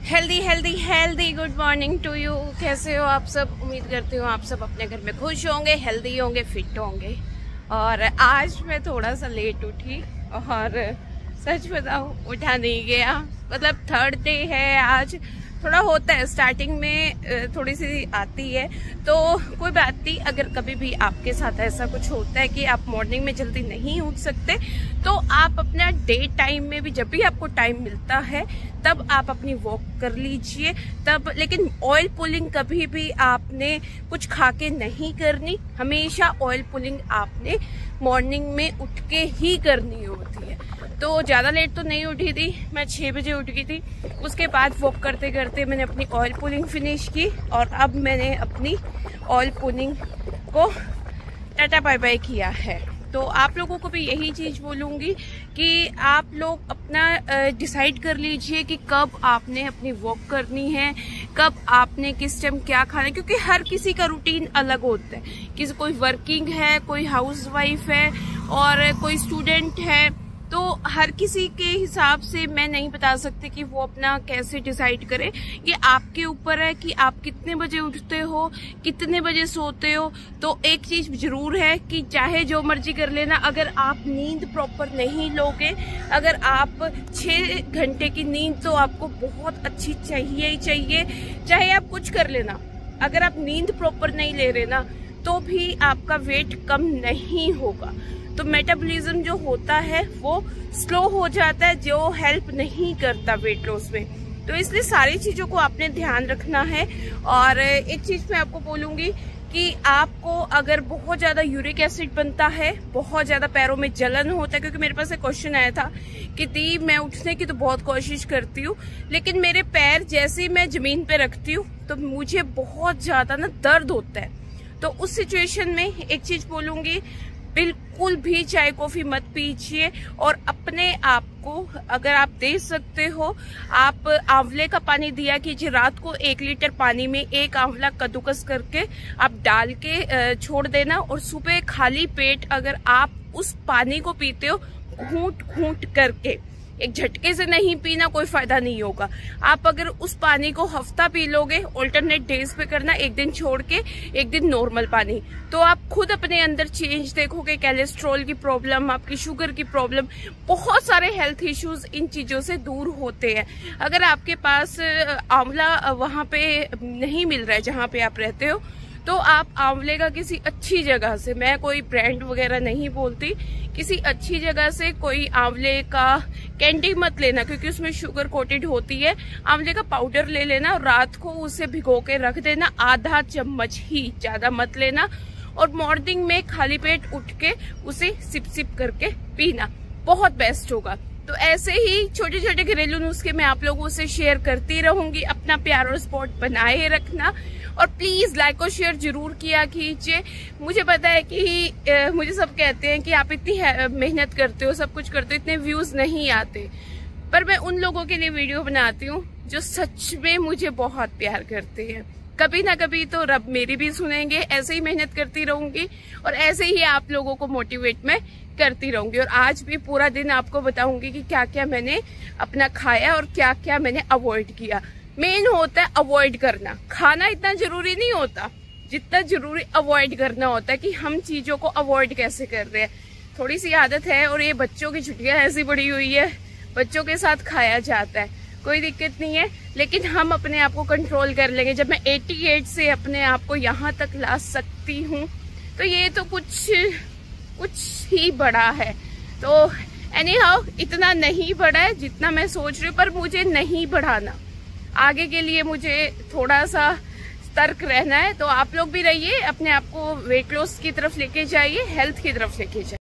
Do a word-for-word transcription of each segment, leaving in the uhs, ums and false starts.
Healthy healthy healthy good morning to you. कैसे हो आप सब? उम्मीद करती हूँ आप सब अपने घर में खुश होंगे, हेल्दी होंगे, फिट होंगे। और आज मैं थोड़ा सा लेट उठी और सच बताऊँ उठा नहीं गया। मतलब थर्ड डे है आज, थोड़ा होता है स्टार्टिंग में, थोड़ी सी आती है तो कोई बात नहीं। अगर कभी भी आपके साथ ऐसा कुछ होता है कि आप मॉर्निंग में जल्दी नहीं उठ सकते तो आप अपना डे टाइम में भी, जब भी आपको टाइम मिलता है तब आप अपनी वॉक कर लीजिए तब। लेकिन ऑयल पुलिंग कभी भी आपने कुछ खा के नहीं करनी, हमेशा ऑयल पुलिंग आपने मॉर्निंग में उठ के ही करनी होती है। तो ज्यादा लेट तो नहीं उठी थी, मैं छह बजे उठ गई थी। उसके बाद वॉक करते करते मैंने अपनी ऑयल पुलिंग फिनिश की और अब मैंने अपनी ऑयल पुलिंग को टाटा बाय बाय किया है। तो आप लोगों को भी यही चीज बोलूंगी कि आप लोग अपना डिसाइड कर लीजिए कि कब आपने अपनी वॉक करनी है, कब आपने किस टाइम क्या खाना है, क्योंकि हर किसी का रूटीन अलग होता है। किसी कोई वर्किंग है, कोई हाउसवाइफ है और कोई स्टूडेंट है, तो हर किसी के हिसाब से मैं नहीं बता सकती कि वो अपना कैसे डिसाइड करे। ये आपके ऊपर है कि आप कितने बजे उठते हो, कितने बजे सोते हो। तो एक चीज जरूर है कि चाहे जो मर्जी कर लेना, अगर आप नींद प्रॉपर नहीं लोगे, अगर आप छह घंटे की नींद तो आपको बहुत अच्छी चाहिए ही चाहिए, चाहे आप कुछ कर लेना, अगर आप नींद प्रॉपर नहीं ले रहे ना तो भी आपका वेट कम नहीं होगा। तो मेटाबॉलिज्म जो होता है वो स्लो हो जाता है, जो हेल्प नहीं करता वेट लॉस में। तो इसलिए सारी चीजों को आपने ध्यान रखना है। और एक चीज मैं आपको बोलूंगी कि आपको अगर बहुत ज्यादा यूरिक एसिड बनता है, बहुत ज्यादा पैरों में जलन होता है, क्योंकि मेरे पास एक क्वेश्चन आया था कि दी मैं उठने की तो बहुत कोशिश करती हूँ लेकिन मेरे पैर जैसे ही मैं जमीन पे रखती हूँ तो मुझे बहुत ज्यादा ना दर्द होता है। तो उस सिचुएशन में एक चीज बोलूंगी, बिल्कुल भी चाय कॉफी मत पीजिए और अपने आप को, अगर आप दे सकते हो, आप आंवले का पानी दिया कीजिए। रात को एक लीटर पानी में एक आंवला कद्दूकस करके आप डाल के छोड़ देना और सुबह खाली पेट अगर आप उस पानी को पीते हो घूंट घूंट करके, एक झटके से नहीं पीना, कोई फायदा नहीं होगा। आप अगर उस पानी को हफ्ता पी लोगे, ऑल्टरनेट डेज पे करना, एक दिन छोड़ के एक दिन नॉर्मल पानी, तो आप खुद अपने अंदर चेंज देखोगे। कोलेस्ट्रॉल की प्रॉब्लम, आपकी शुगर की प्रॉब्लम, बहुत सारे हेल्थ इश्यूज इन चीजों से दूर होते हैं। अगर आपके पास आंवला वहां पे नहीं मिल रहा है जहां पे आप रहते हो तो आप आंवले का किसी अच्छी जगह से, मैं कोई ब्रांड वगैरह नहीं बोलती, किसी अच्छी जगह से कोई आंवले का कैंडी मत लेना क्योंकि उसमें शुगर कोटेड होती है। आंवले का पाउडर ले लेना और रात को उसे भिगो के रख देना, आधा चम्मच ही, ज्यादा मत लेना। और मॉर्निंग में खाली पेट उठ के उसे सिप सिप करके पीना, बहुत बेस्ट होगा। तो ऐसे ही छोटे छोटे घरेलू नुस्खे मैं आप लोगों से शेयर करती रहूंगी। अपना प्यार और सपोर्ट बनाए रखना और प्लीज लाइक और शेयर जरूर किया कीजिए। मुझे पता है कि ए, मुझे सब कहते हैं कि आप इतनी मेहनत करते हो, सब कुछ करते हो, इतने व्यूज नहीं आते, पर मैं उन लोगों के लिए वीडियो बनाती हूँ जो सच में मुझे बहुत प्यार करते हैं। कभी ना कभी तो रब मेरी भी सुनेंगे। ऐसे ही मेहनत करती रहूंगी और ऐसे ही आप लोगों को मोटिवेट मैं करती रहूंगी। और आज भी पूरा दिन आपको बताऊंगी कि क्या क्या मैंने अपना खाया और क्या क्या मैंने अवॉइड किया। मेन होता है अवॉइड करना, खाना इतना जरूरी नहीं होता जितना जरूरी अवॉइड करना होता है कि हम चीजों को अवॉइड कैसे कर रहे हैं। थोड़ी सी आदत है और ये बच्चों की छुट्टियां ऐसी पड़ी हुई है, बच्चों के साथ खाया जाता है, कोई दिक्कत नहीं है, लेकिन हम अपने आप को कंट्रोल कर लेंगे। जब मैं अठासी से अपने आप को यहाँ तक ला सकती हूँ तो ये तो कुछ कुछ ही बड़ा है। तो एनी हाउ इतना नहीं बड़ा है जितना मैं सोच रही हूँ, पर मुझे नहीं बढ़ाना, आगे के लिए मुझे थोड़ा सा सतर्क रहना है। तो आप लोग भी रहिए, अपने आप को वेट लॉस की तरफ लेके जाइए, हेल्थ की तरफ लेके जाइए।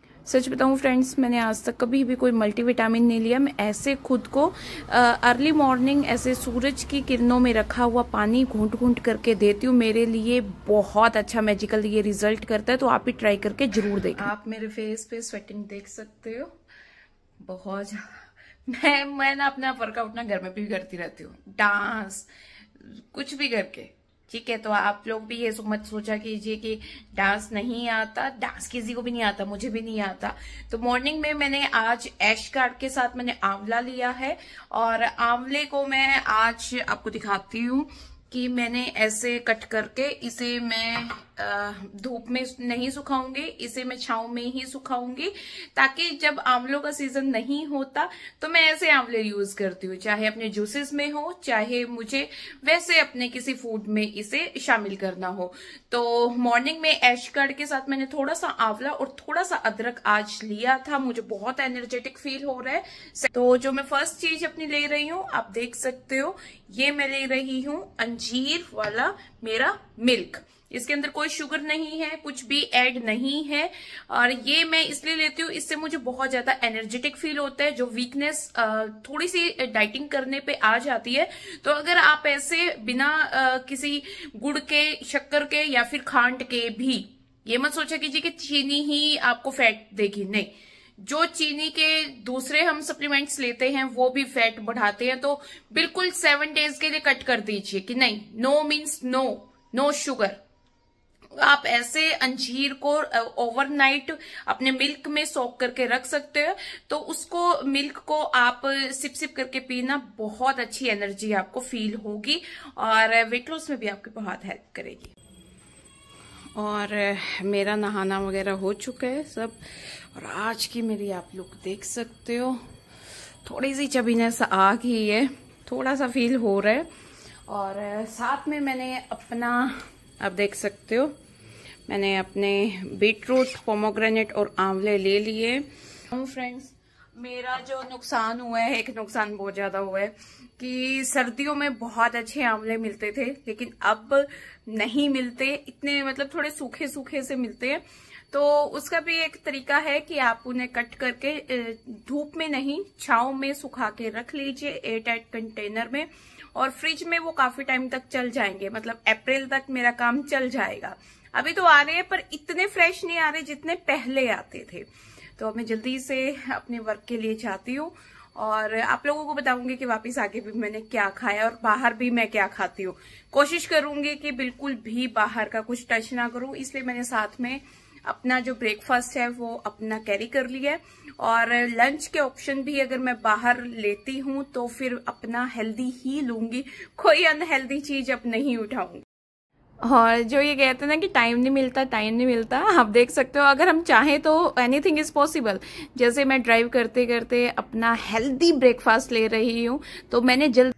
सच बताऊं फ्रेंड्स, मैंने आज तक कभी भी कोई मल्टीविटामिन नहीं लिया। मैं ऐसे खुद को अर्ली मॉर्निंग ऐसे सूरज की किरणों में रखा हुआ पानी घूंट घूंट करके देती हूँ। मेरे लिए बहुत अच्छा मैजिकल ये रिजल्ट करता है, तो आप भी ट्राई करके जरूर देखें। आप मेरे फेस पे स्वेटिंग देख सकते हो, बहुत मैं मैं ना अपना वर्कआउट ना घर में भी करती रहती हूँ, डांस कुछ भी करके। ठीक है। तो आप लोग भी ये मत सोचा कीजिए कि डांस नहीं आता, डांस किसी को भी नहीं आता, मुझे भी नहीं आता। तो मॉर्निंग में मैंने आज ऐश कार्ड के साथ मैंने आंवला लिया है, और आंवले को मैं आज आपको दिखाती हूँ कि मैंने ऐसे कट करके इसे मैं धूप में नहीं सुखाऊंगी, इसे मैं छांव में ही सुखाऊंगी, ताकि जब आंवलों का सीजन नहीं होता तो मैं ऐसे आंवले यूज करती हूँ, चाहे अपने जूसेस में हो, चाहे मुझे वैसे अपने किसी फूड में इसे शामिल करना हो। तो मॉर्निंग में ऐश कार्ड के साथ मैंने थोड़ा सा आंवला और थोड़ा सा अदरक आज लिया था। मुझे बहुत एनर्जेटिक फील हो रहा है। तो जो मैं फर्स्ट चीज अपनी ले रही हूँ, आप देख सकते हो, ये मैं ले रही हूँ अंजीर वाला मेरा मिल्क। इसके अंदर कोई शुगर नहीं है, कुछ भी ऐड नहीं है, और ये मैं इसलिए लेती हूँ, इससे मुझे बहुत ज्यादा एनर्जेटिक फील होता है। जो वीकनेस थोड़ी सी डाइटिंग करने पे आ जाती है, तो अगर आप ऐसे बिना किसी गुड़ के, शक्कर के या फिर खांड के भी, ये मत सोचा कीजिए कि चीनी ही आपको फैट देगी, नहीं। जो चीनी के दूसरे हम सप्लीमेंट्स लेते हैं वो भी फैट बढ़ाते हैं। तो बिल्कुल सेवन डेज के लिए कट कर दीजिए कि नहीं, no means no, no sugar. आप ऐसे अंजीर को ओवरनाइट अपने मिल्क में सोक करके रख सकते हो, तो उसको मिल्क को आप सिप सिप करके पीना, बहुत अच्छी एनर्जी आपको फील होगी और वेट लॉस में भी आपकी बहुत हेल्प करेगी। और मेरा नहाना वगैरह हो चुका है सब, और आज की मेरी आप लोग देख सकते हो, थोड़ी सी चबीनेस आ गई है, थोड़ा सा फील हो रहा है। और साथ में मैंने अपना, आप देख सकते हो, मैंने अपने बीटरूट, पोमोग्रेनेट और आंवले ले लिए। फ्रेंड्स, मेरा जो नुकसान हुआ है, एक नुकसान बहुत ज्यादा हुआ है कि सर्दियों में बहुत अच्छे आंवले मिलते थे, लेकिन अब नहीं मिलते इतने, मतलब थोड़े सूखे सूखे से मिलते हैं। तो उसका भी एक तरीका है कि आप उन्हें कट करके धूप में नहीं, छांव में सुखा के रख लीजिए एयर टाइट कंटेनर में, और फ्रिज में वो काफी टाइम तक चल जाएंगे। मतलब अप्रैल तक मेरा काम चल जाएगा। अभी तो आ रहे हैं पर इतने फ्रेश नहीं आ रहे जितने पहले आते थे। तो मैं जल्दी से अपने वर्क के लिए जाती हूँ, और आप लोगों को बताऊंगी कि वापस आके भी मैंने क्या खाया और बाहर भी मैं क्या खाती हूँ। कोशिश करूंगी कि बिल्कुल भी बाहर का कुछ टच ना करूं, इसलिए मैंने साथ में अपना जो ब्रेकफास्ट है वो अपना कैरी कर लिया है। और लंच के ऑप्शन भी अगर मैं बाहर लेती हूँ तो फिर अपना हेल्दी ही लूंगी, कोई अनहेल्दी चीज अब नहीं उठाऊंगी। और जो ये कहते हैं ना कि टाइम नहीं मिलता, टाइम नहीं मिलता, आप देख सकते हो, अगर हम चाहें तो एनीथिंग इज पॉसिबल। जैसे मैं ड्राइव करते करते अपना हेल्दी ब्रेकफास्ट ले रही हूँ, तो मैंने जल्द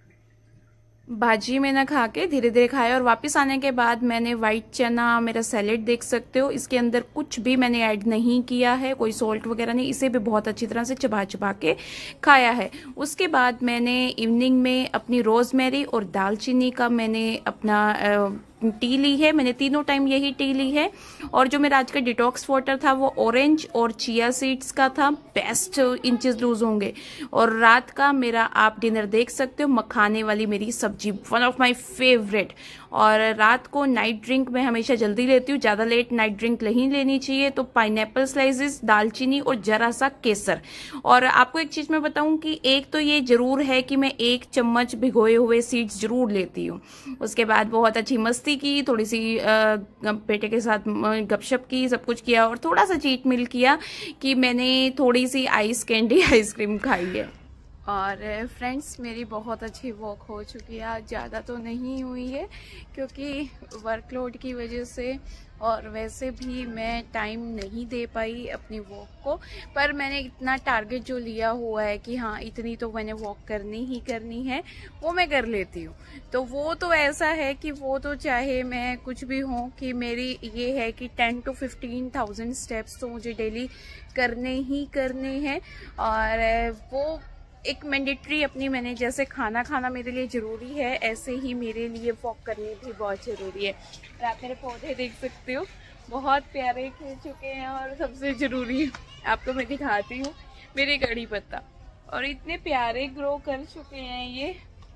भाजी में ना खा के धीरे धीरे खाया, और वापस आने के बाद मैंने व्हाइट चना, मेरा सैलेड देख सकते हो, इसके अंदर कुछ भी मैंने ऐड नहीं किया है, कोई सॉल्ट वगैरह नहीं, इसे भी बहुत अच्छी तरह से चबा चबा के खाया है। उसके बाद मैंने इवनिंग में अपनी रोजमेरी और दालचीनी का मैंने अपना आ, टी ली है। मैंने तीनों टाइम यही टी ली है। और जो मेरा आज का डिटॉक्स वाटर था वो ऑरेंज और चिया सीड्स का था, बेस्ट इंचेस लूज होंगे। और रात का मेरा आप डिनर देख सकते हो, मखाने वाली मेरी सब्जी, वन ऑफ माय फेवरेट। और रात को नाइट ड्रिंक मैं हमेशा जल्दी लेती हूँ, ज्यादा लेट नाइट ड्रिंक नहीं लेनी चाहिए। तो पाइनएप्पल स्लाइसेस, दालचीनी और जरा सा केसर। और आपको एक चीज मैं बताऊं कि एक तो ये जरूर है कि मैं एक चम्मच भिगोए हुए सीड्स जरूर लेती हूँ। उसके बाद बहुत अच्छी मस्ती की, थोड़ी सी बेटे के साथ गपशप की, सब कुछ किया, और थोड़ा सा चीट मिल किया कि मैंने थोड़ी सी आइस कैंडी आइसक्रीम खाई है। और फ्रेंड्स, मेरी बहुत अच्छी वॉक हो चुकी है। आज ज़्यादा तो नहीं हुई है क्योंकि वर्कलोड की वजह से, और वैसे भी मैं टाइम नहीं दे पाई अपनी वॉक को। पर मैंने इतना टारगेट जो लिया हुआ है कि हाँ इतनी तो मैंने वॉक करनी ही करनी है, वो मैं कर लेती हूँ। तो वो तो ऐसा है कि वो तो चाहे मैं कुछ भी हूँ, कि मेरी ये है कि ten to fifteen thousand steps तो मुझे डेली करने ही करने हैं। और वो एक मैंडेटरी अपनी, मैंने जैसे खाना खाना मेरे लिए ज़रूरी है, ऐसे ही मेरे लिए वॉक करनी भी बहुत ज़रूरी है। और आप मेरे पौधे देख सकते हो, बहुत प्यारे खिल चुके हैं। और सबसे ज़रूरी आपको मैं दिखाती हूँ मेरे कड़ी पत्ता, और इतने प्यारे ग्रो कर चुके हैं ये।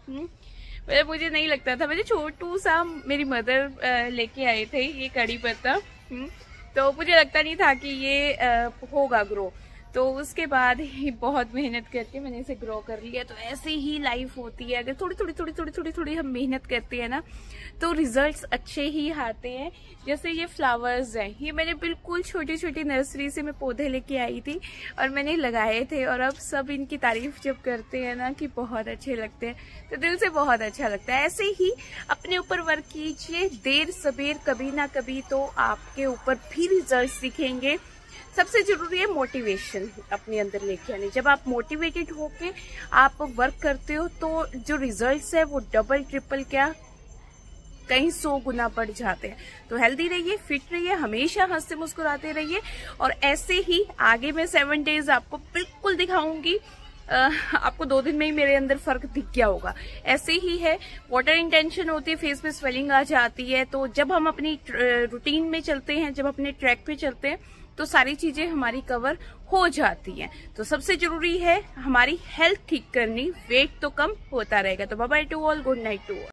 मतलब मुझे नहीं लगता था, मुझे छोटू सा मेरी मदर लेके आए थे ये कड़ी पत्ता, तो मुझे लगता नहीं था कि ये होगा ग्रो। तो उसके बाद ही बहुत मेहनत करके मैंने इसे ग्रो कर लिया। तो ऐसे ही लाइफ होती है, अगर थोड़ी थोड़ी थोड़ी थोड़ी थोड़ी थोड़ी हम मेहनत करते हैं ना तो रिजल्ट्स अच्छे ही आते हैं। जैसे ये फ्लावर्स हैं, ये मैंने बिल्कुल छोटी छोटी नर्सरी से मैं पौधे लेके आई थी और मैंने लगाए थे, और अब सब इनकी तारीफ जब करते हैं ना कि बहुत अच्छे लगते हैं तो दिल से बहुत अच्छा लगता है। ऐसे ही अपने ऊपर वर्क कीजिए, देर सबेर कभी ना कभी तो आपके ऊपर भी रिजल्ट्स दिखेंगे। सबसे जरूरी है मोटिवेशन अपने अंदर लेके आने। जब आप मोटिवेटेड होके आप वर्क करते हो तो जो रिजल्ट्स है वो डबल ट्रिपल क्या कहीं सौ गुना बढ़ जाते हैं। तो हेल्दी रहिए, फिट रहिए, हमेशा हंसते मुस्कुराते रहिए, और ऐसे ही आगे मैं सेवन डेज आपको बिल्कुल दिखाऊंगी। Uh, आपको दो दिन में ही मेरे अंदर फर्क दिख गया होगा। ऐसे ही है, वाटर इंटेंशन होती है, फेस पे स्वेलिंग आ जाती है। तो जब हम अपनी रूटीन में चलते हैं, जब अपने ट्रैक पे चलते हैं तो सारी चीजें हमारी कवर हो जाती हैं। तो सबसे जरूरी है हमारी हेल्थ ठीक करनी, वेट तो कम होता रहेगा। तो bye bye to all, good night to all.